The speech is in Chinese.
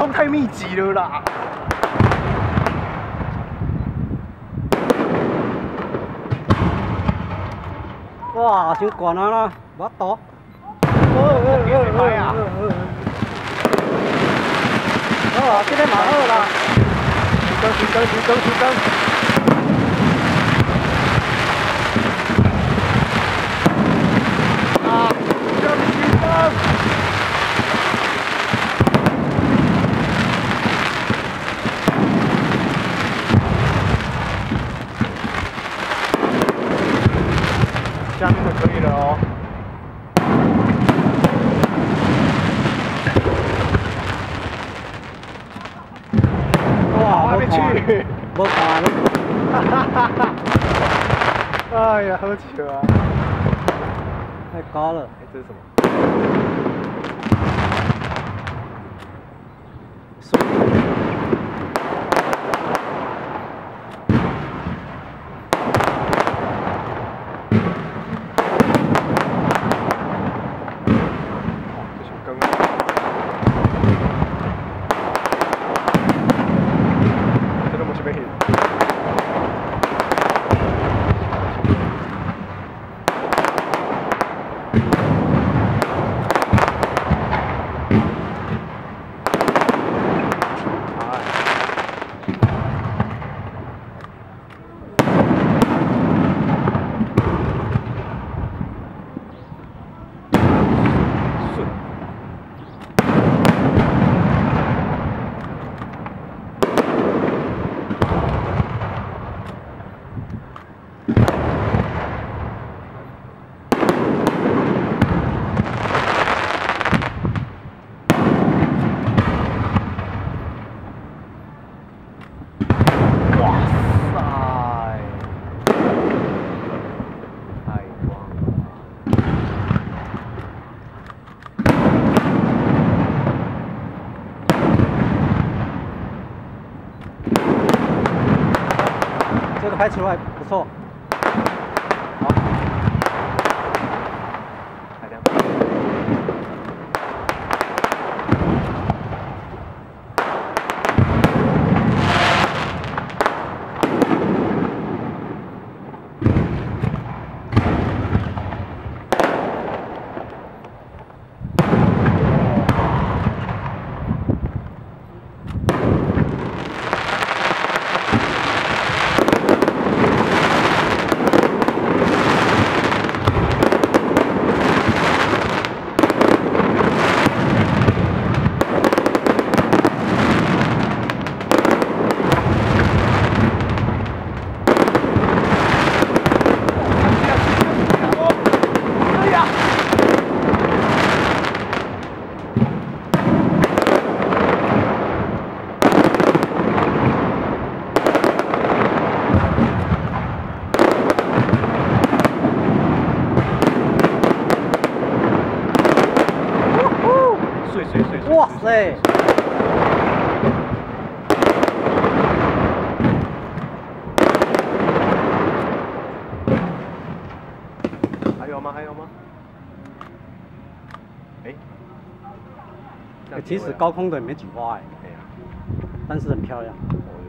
风太密集了啦。 哇，伤悬啊啦，无多。 拍啊！ 好啊，这个嘛好啦。 提升！啊！这样提升！下面就可以了哦。 哇， 还没去， 无看了。 哎呀，好巧啊！ 太高了。 哎，这是什么？这熊羹啊！这都没什么hin。 这个拍出来不错。 好，海亮。 哇塞！ 还有吗？还有吗？哎， 其实高空的也没几花哎，但是很漂亮。